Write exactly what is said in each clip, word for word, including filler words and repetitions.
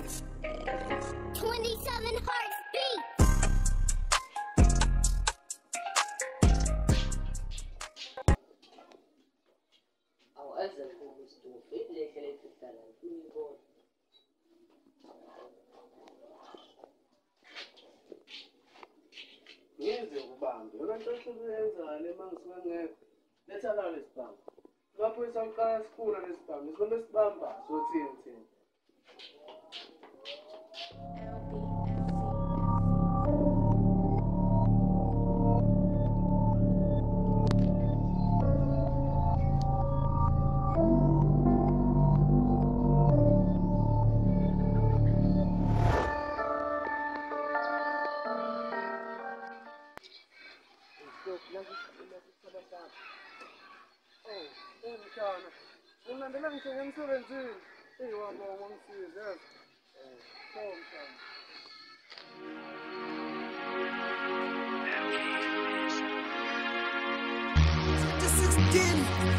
twenty-seven Hearts Beat. أو أزل هو مستوفي ليك ليك الكلام يقول Ngize ubambe yona nto esiyenzayo lemangisuke ngekho letha la lesibamba lapho isaqala sifuna lesibamba isibambe sibamba sothini thina Ngimlandela ngisho ngemsebenzini eyowabonga ngisize yazi eh so mshana twenty sixteen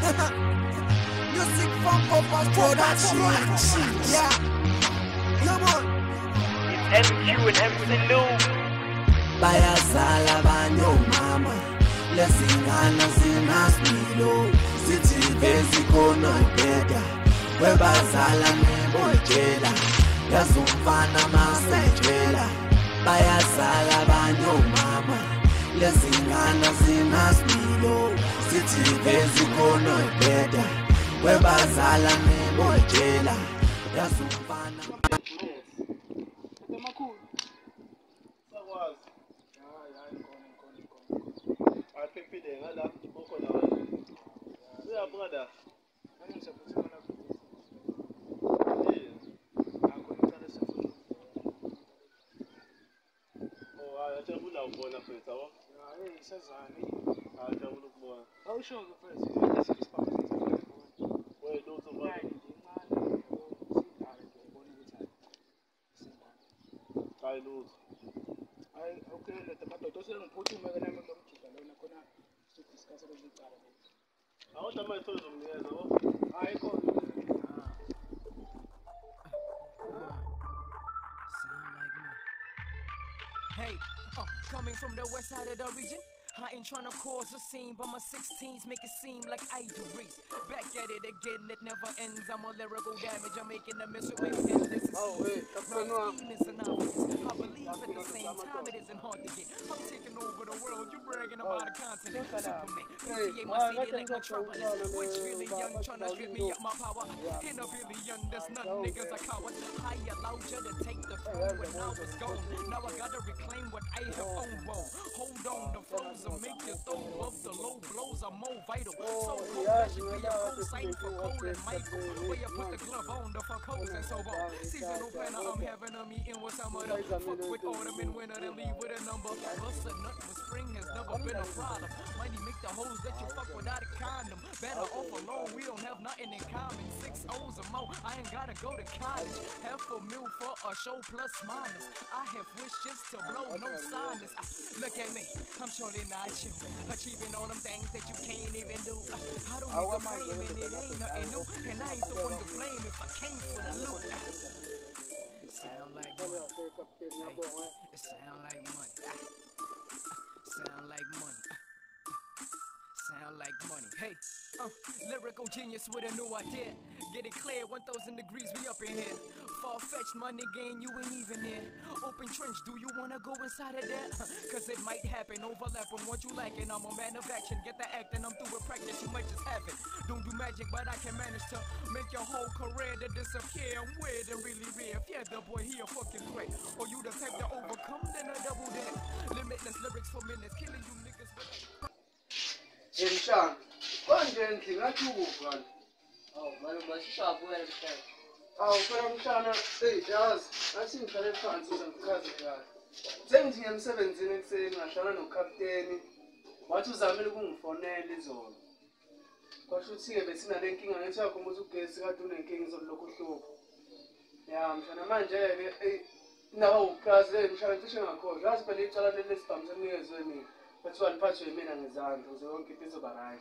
Music from Papa Production. Yeah. Come on. It's M Q and M C Lou. Bayazala banyo mama lesingana sinaspilo sithi bezikona ibeda webazala nebojela yazumfana masejela bayazala banyo mama lesingana sinaspilo sithi bezikona ibeda webazala nebojela yazumfana emakhulu sakwazi hayi hayi ngone ngone ngone aphephile ngala ukhona wena uya brother nami ngisaphutha la eh akho ngicela sifuthi oh hayi ajabula ubona mfethu yabo hayi isazana hayi ajabula ukubona awusho ke mfethu isikhathi sisiphamisa wewe lutho manje hayi lutho hayi okay letha madoda sengiphuthume ke nami ngomjika lona khona sidiscuss lokuzicala awuthi manje thola uzomnikeza yabo hayi khona Hey, uh, coming from the west side of the region, I ain't tryna cause a scene, but my sixteens make it seem like I do race. Back at it again, it never ends. I'm a lyrical damage, I'm making a mess with my pen. This is oh wait right, scheme is an obvious. I believe at the same time it isn't hard to get. I'm taking over the world, you bragging about a continent. Superman, appreciate my city like metropolis. Which really young, tryna strip me up my power. In a billion, there's none niggas a coward. I allowed you to take the throne when I was gone. Now I gotta reclaim what I have owned. Whoa, hold on, the flows will make you throw up. The low blows are more vital. So cold, that should be a cosign for Cole and Michael. Where you put the glove on, the fuck hoes and so on. Seasonal planner, I'm having a meeting with some of them. Fuck with autumn and winter, then leave with a number. Bust a nut with spring has never been a problem. Mighty make the hoes that you fuck without a condom. Better off alone, we don't have nothing in common. Six O's or more, I ain't gotta go to college. Half a mil for a show plus minus. I have wishes to blow, no sinus. Ah, look at me, I'm surely not you. Achieving all them things that you can't even do. Uh, I don't need to blame and it ain't nothing new. And I ain't the one to blame if I came for the loot. It sound like money. Hey, it sound like money. Sound like money. Sound like money. Hey, uh, lyrical genius with a new idea. Get it clear, one thousand degrees, we up in here. Far-fetched, my nigga, and you ain't even there. Open trench, do you wanna go inside of that? Cause it might happen, overlap on what you lacking. I'm a man of action, get the acting, I'm through with practice, you might just have it. Don't do magic, but I can manage to make your whole career to disappear. I'm weird and really rare. If you're the boy, he a fucking threat. Or you the type to overcome, then a double that. Limitless lyrics for minutes, killing you niggas with... Mshana konje endli ngathi ukuvana oh manje basishapha wena mshana awu phela mshana hey yazi athi ngihlale phansi sengichaze kahle sengithi ngemsebenzini ekseni ngashana nokapteni wathi uzamile ukungifonela izolo kwasho ukuthi ke besinale nkinga ngithi yakho umuthi ugesi kade unenkinga izolokhu uhlupho ya mshana manje ke hey nawo ukazi hey mshana cishe ngakhohlwa yazi phela icala lelesibhamu senikezwe mina kuthiwa niphathwe yimina ngezandla uze yonke into izoba right.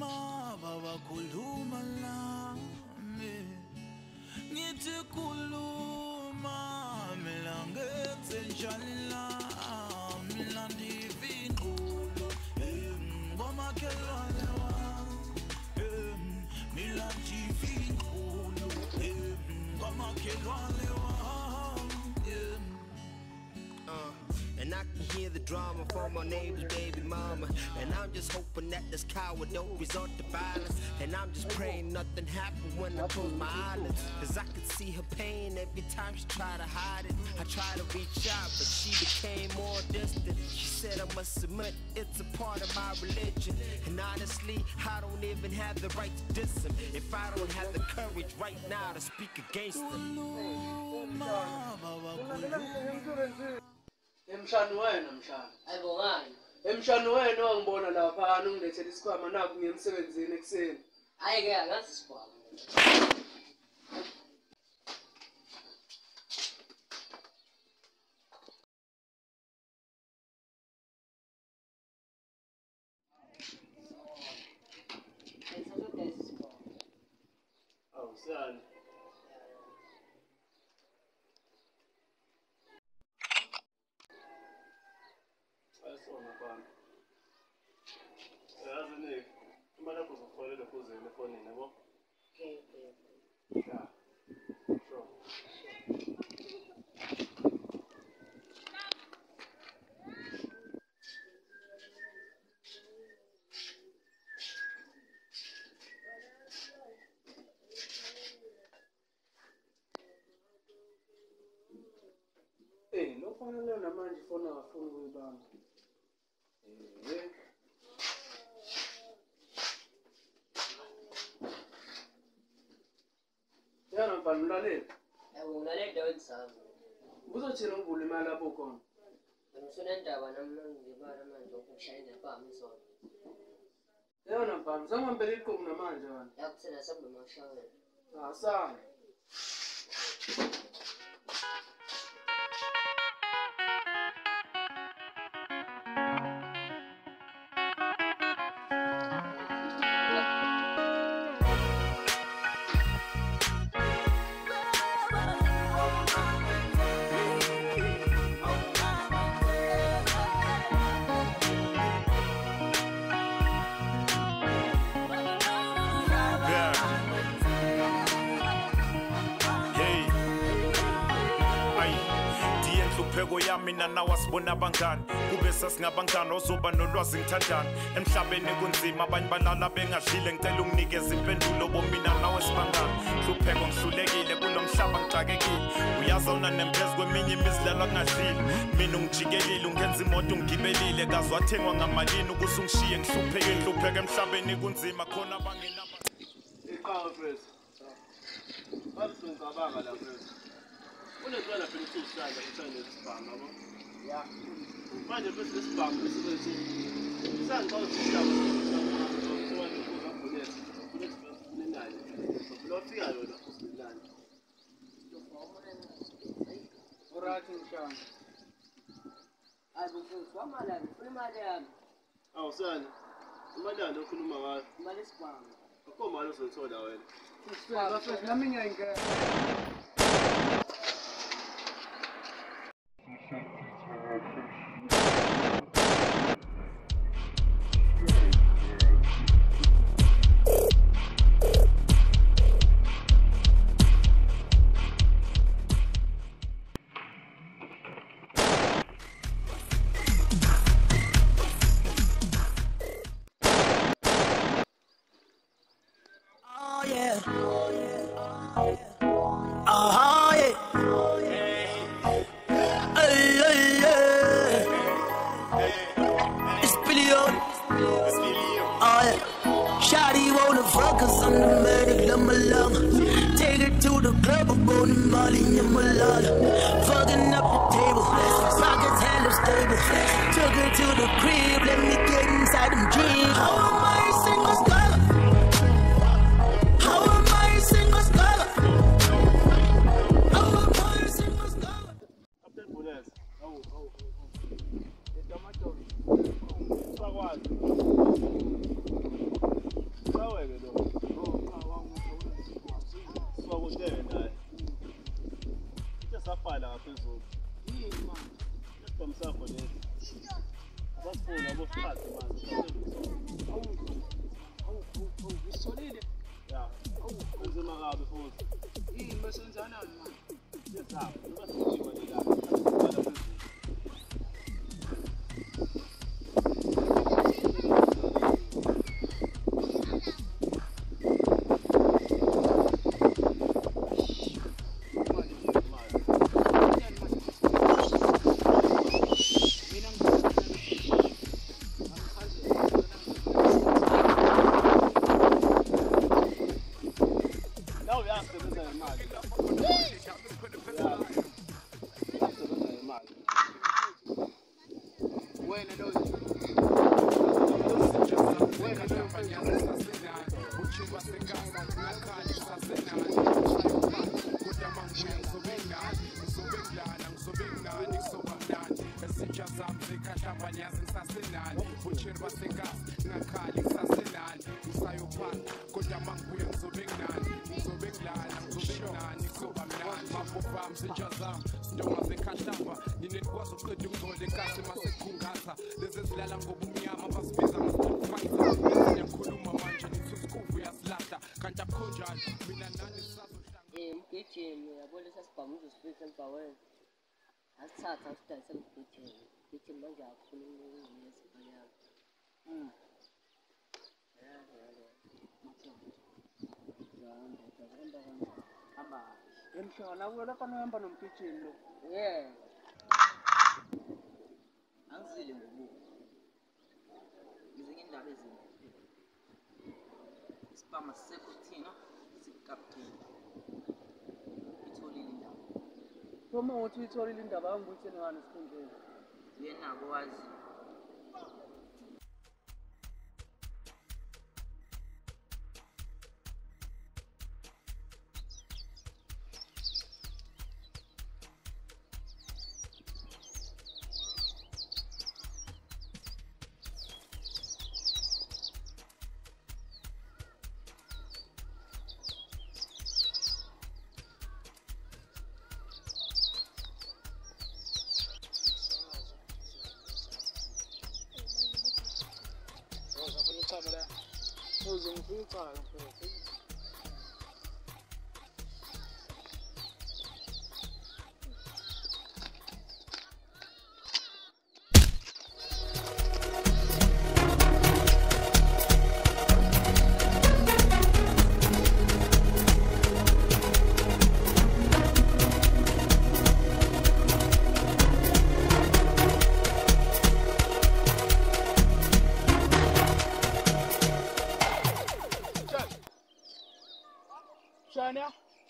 Khuluma baba khuluma lami ngithi khuluma mina ngenze njani lami mina ndivinqulu ngomakhelwane wami mina ndivinqulu ngomakhelwane wami. And I can hear the drama from my neighbor's baby mama. And I'm just hoping that this coward don't resort to violence. And I'm just praying nothing happens when I close my eyelids. Cause I could see her pain every time she tried to hide it. I tried to reach out, but she became more distant. She said I must submit, it's a part of my religion. And honestly, I don't even have the right to diss him if I don't have the courage right now to speak against him. Emshani wena mshana. Ayibongani. Emshani wena wangibona lapha ungilethela isikhwama nakho ngiyemsebenzini ekseni. Hayi ke angazi isikhwama. Awu siyani. Hey, lo fanele namanje fona afuna ukuyibamba. Eh. Yana mfana mlaleli. Yabo ngilale endaweni sami. Uzothina uvula imali lapho khona. Ngisona indaba namhlanje ngibala manje ukushayela nephambi isona. Yana mfana sangampela iqhubu namanje wena. Yakuthena sabe mashayela. Ah sana. Pheko yami nana wasibona abangani kube sasingabangani ozoba nolwazi ngithandana emhlabeni kunzima abanye balala bengadlile ngicela unginikeze impendulo bomina nawe sibangani hlupheko ngihlulekile kulomhlaba ngixakekile uyazona nemphezulu kweminye imizilalo kungadlile mina ungijikelile ungenza imoto ungibelile kaze wathengwa ngamalini ukuze ungishiye ngihlupheke ngihlupheke emhlabeni kunzima khona bangenaba Iqhawe mfethu. Bathi ngicabanga la mfethu. Unezwana phela ukuthi usanda uthanda isibhamu yabo. Ya. Manje bese isibhamu sisethu. Sanga usishaba usishaba ukuzabuleta. Kulethi kunemali. Lofika yona usilani. Urathi mshana. Ayibufuthu wamala ngifuna imali yami. Awu sana. Imali yalo okhuluma ngayo. Imali isibhamu. Akho mali uzothola wena. Sifika mfethu nami ngiyayingena. Oh yeah. Oh yeah. Oh yeah. Hey, hey, hey. It's Billy on. Oh yeah. Shawty wanna fuck us on the medic, let me love. Take her to the club, I'm on the molly in my lot. Fucking up the table, pockets hella stable. Took her to the crib, let me get inside them jeans. How am I a single scholar? How am I a single scholar? How am I a single scholar? Captain Bonez. Oh, oh, oh. The tomato. Sagwazi. aweke lo. Siwakutshele naye. Ithe safala ngaphezulu. Yini manje? Isibhamu sakho lesi. Basifuna abosikhathi manje. Awu. Awu, awu, usolile. Ya. Awu, kunzima kabi futhi. Yini besenzanani manje? Yesapho, ngoba sijiwa nje la. Asithatha asidayise emgijini. Igijini manje akukhuluma ngesibaya. Mm. Ya ya ya. Ngihamba ngihamba kanjani? Hamba. Emshona kuyo lapha nohamba nomgijini lo. Yeah. Angizile ngobuko. Ngizinge indaba ezimbi. Isipama sisekho thina sikapteni. Itholile indaba. Uma uthi uyitholile indaba angibuyiseni ngani esikhundleni. Yena akwazi. Shania.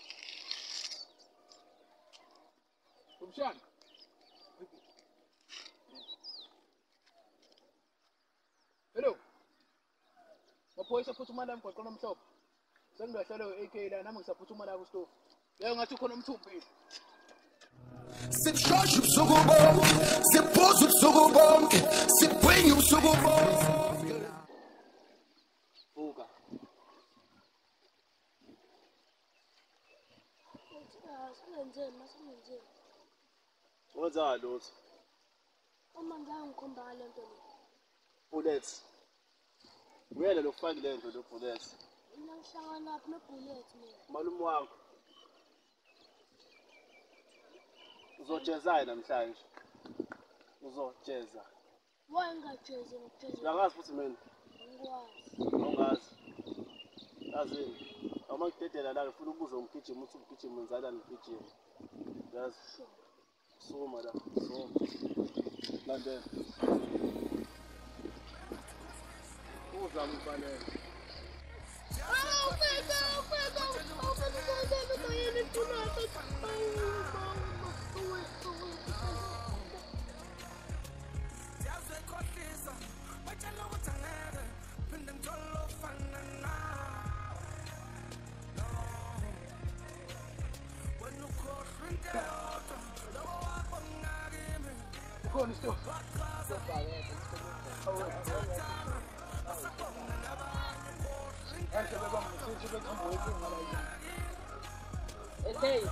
Umshan. Hello. Maphoyisa phuthuma emgwaqweni omhlophe. Sengilahlele u-A K la nami ngisaphuthuma la ku stove. Leyo ngathi khona umthumpile. Sipshosha ubusuku bonke, siphuza ubusuku bonke, sibwenya ubusuku bonke. Buka. What's lutho? Uma ngiyangikhomba le nto le. Bullets. Nguyena lokufaka le nto lo bullets. Mina ngihlangana lapha no-bullet mina. Malume wakho. Uzojeza namhlanje. Uzojeza. Why ngajezi ngijezi? Uyangazi futhi mina. Ngikwazi. Awungazi. Yazini. Awuma ngidedela la ngifuna ukubuza umgijima uthi umgijima wenzala ngigijima. Yazi. Soma la. Soma. Landela. Uza ngibhalela. Oh, pega, pega. Oh, pega, pega, yini tunata. Khona stop. Hey, Okay.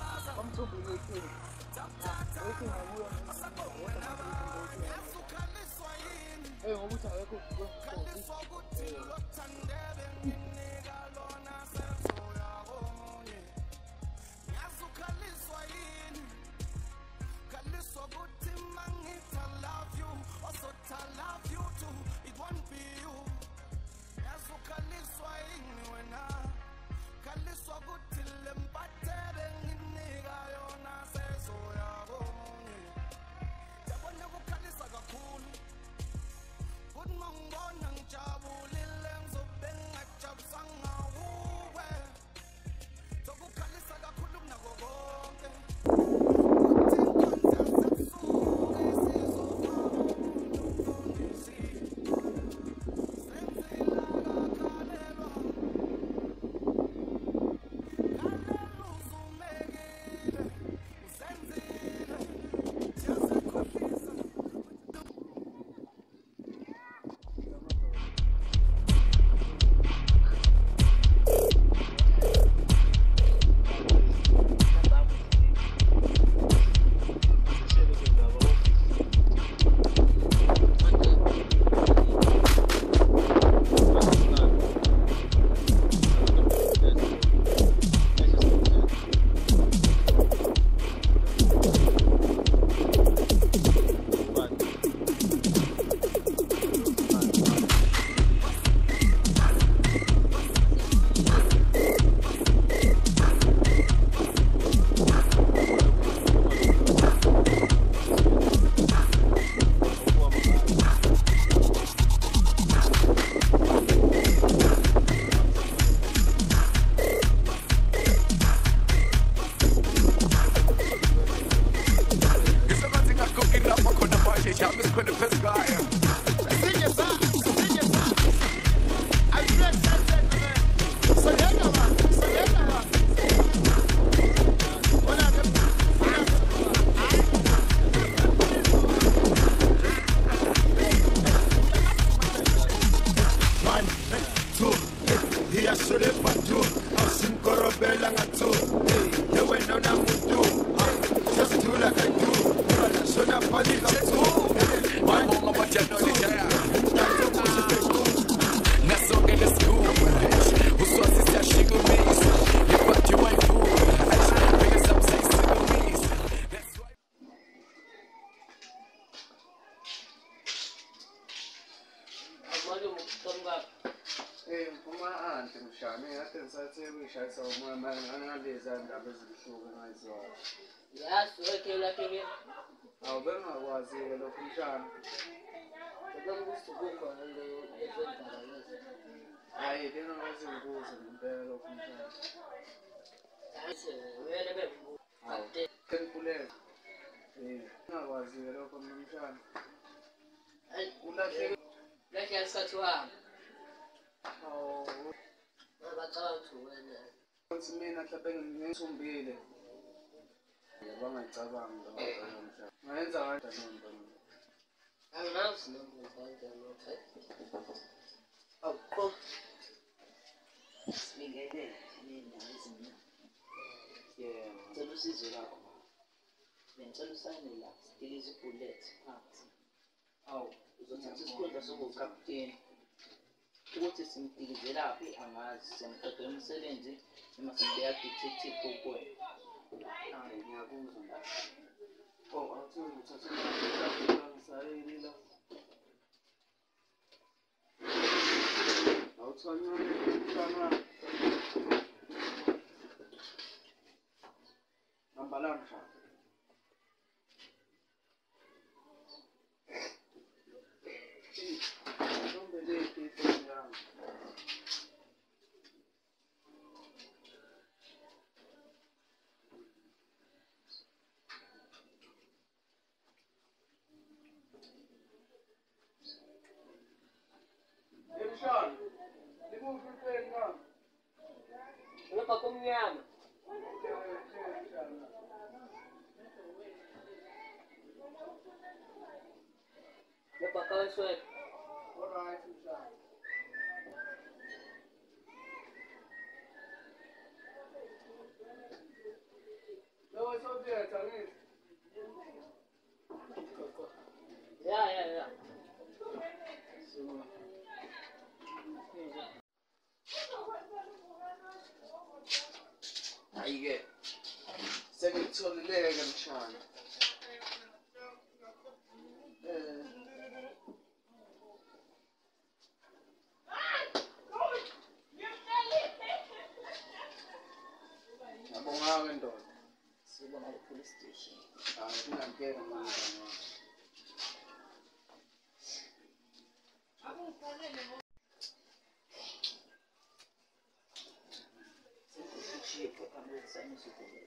Yes, okay, like again. I'll be my was a location. The dog used to go for the different colors. I didn't know what's in goes in the location. That's where the baby. Ten pullets. I was a location. Like I said to her. Oh, never thought to win it. What's the main at the bank? Some baby. Bangacabanga ngomhlaba. Ngayenza kanjani ntombi? Angazi noma kanjani okay. Awukho. Sibingelele nina izimina. Yeah. Ngicela usizo lakho. Bengicela usayine la, sikilize ibullet phansi. Awu, uzothatha isikhundla sobukapteni. Ukuthi simdikizelaphi angazi, simqedela umsebenzi noma sibeya detective kuwe. Oh, I'll tell you, touch it. I'll tell you, Nambalancha. Don't believe people young. Sean, remove your plate now. Ano pa kung yan? Ano pa kawin sweat? Alright, Sean. ngitholileke mshana. Eh. Ngiyabonga ndoda. Sibona le police station. Hayi ngiyangena manje. Chico, também sai no supermercado.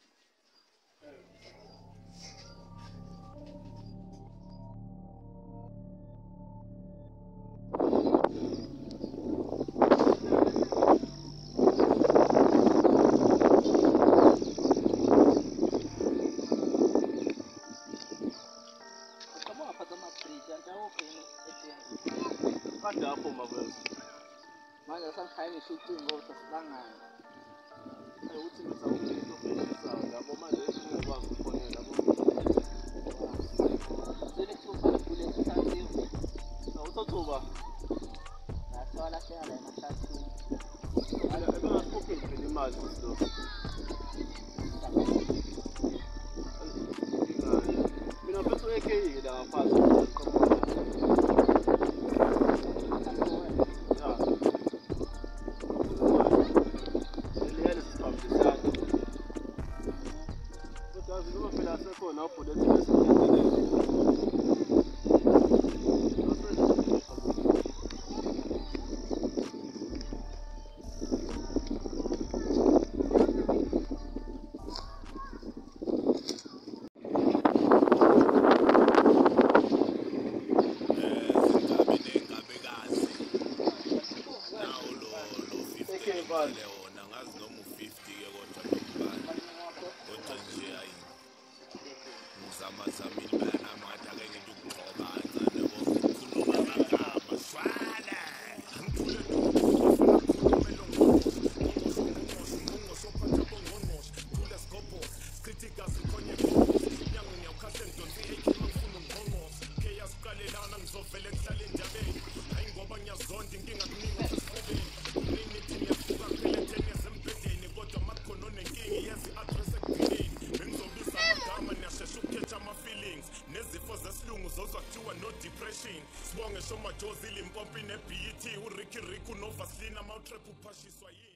Kade hapo mabezi. Manje sangikhaya ngishucingo sasihlangana. Ukuthi ngizawukuhlisa ngabo manje ngikwazi ukufonela yabo. Selithuba kule thanziwe. Awuthathuba. Ngathola sengala emashathini. Ala ebengasikhokhe phela imali kulo. Mina mfethu A K la ngaphansi. Sibonge shomajozi limpompi ne-B E T uricky Rick unovaslina mawutrap uphashiswa yini